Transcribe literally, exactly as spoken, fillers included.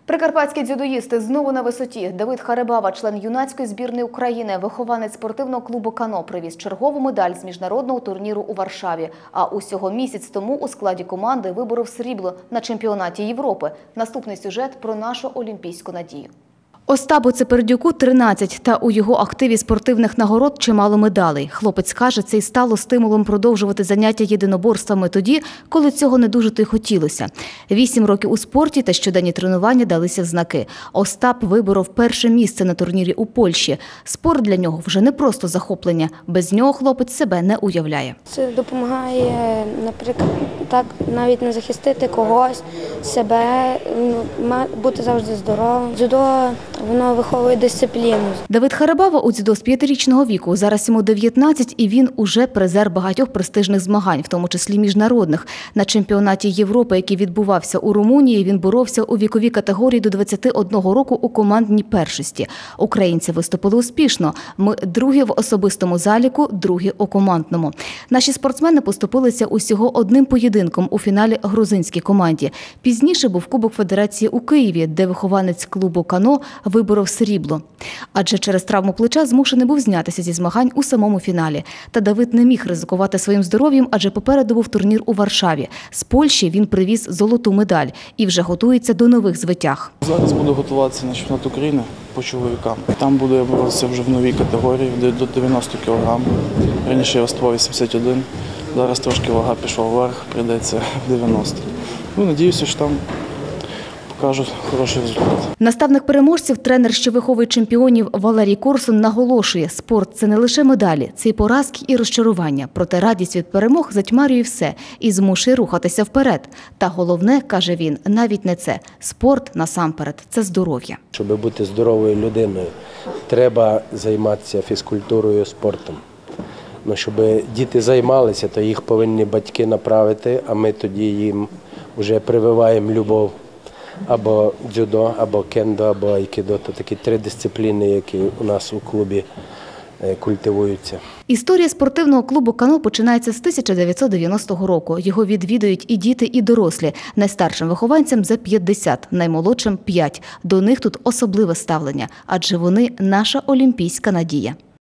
Прикарпатські дзюдоїсти знову на висоті. Давид Харибава, член юнацької збірної України, вихованець спортивного клубу «Кано», привіз чергову медаль з міжнародного турніру у Варшаві. А усього місяць тому у складі команди виборов срібло на чемпіонаті Європи. Наступний сюжет про нашу олімпійську надію. Остапу Цепердюку – тринадцять, та у його активі спортивних нагород чимало медалей. Хлопець каже, це й стало стимулом продовжувати заняття єдиноборствами тоді, коли цього не дуже то й хотілося. Вісім років у спорті та щоденні тренування далися в знаки. Остап виборов перше місце на турнірі у Польщі. Спорт для нього вже не просто захоплення. Без нього хлопець себе не уявляє. Це допомагає, наприклад, так навіть не захистити когось, себе, бути завжди здоровим. Дзюдо воно виховує дисципліну. Давид Харибава у дзюдо з п'ятирічного віку. Зараз йому дев'ятнадцять, і він уже призер багатьох престижних змагань, в тому числі міжнародних. На чемпіонаті Європи, який відбувався у Румунії, він боровся у віковій категорії до двадцяти одного року у командній першості. Українці виступили успішно. Ми другі в особистому заліку, другі у командному. Наші спортсмени поступилися усього одним поєдинком у фіналі грузинській команді. Пізніше був Кубок Федерації у Києві, де вихованець клубу «Кано» виборов срібло. Адже через травму плеча змушений був знятися зі змагань у самому фіналі. Та Давид не міг ризикувати своїм здоров'ям, адже попереду був турнір у Варшаві. З Польщі він привіз золоту медаль і вже готується до нових звитяг. Зараз буду готуватися на чемпіонат України по чоловікам. Там буду я боротися вже в новій категорії, до дев'яноста кілограмів. Раніше я виступав вісімдесят один, зараз трошки вага пішла вверх, прийдеться в дев'яносто. Ну, надіюся, що там покажу хороший результат. Наставник переможців, тренер, що виховує чемпіонів Валерій Корсун, наголошує, спорт – це не лише медалі, це й поразки і розчарування. Проте радість від перемог затьмарює все і змушує рухатися вперед. Та головне, каже він, навіть не це. Спорт насамперед – це здоров'я. Щоб бути здоровою людиною, треба займатися фізкультурою, спортом. Ну, щоб діти займалися, то їх повинні батьки направити, а ми тоді їм вже прививаємо любов. Або дзюдо, або кендо, або айкідо – це такі три дисципліни, які у нас у клубі культивуються. Історія спортивного клубу «Кано» починається з тисяча дев'ятсот дев'яностого року. Його відвідують і діти, і дорослі. Найстаршим вихованцям за п'ятдесят, наймолодшим – п'ять. До них тут особливе ставлення, адже вони – наша олімпійська надія.